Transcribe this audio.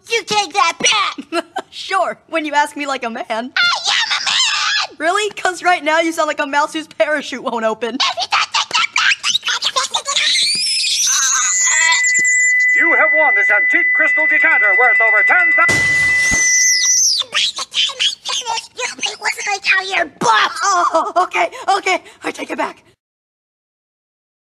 You take that back! Sure, when you ask me like a man. I am a man! Really? Because right now you sound like a mouse whose parachute won't open. You have won this antique crystal decanter worth over 10,000. You wasn't like out here, buff! Oh, okay, I take it back.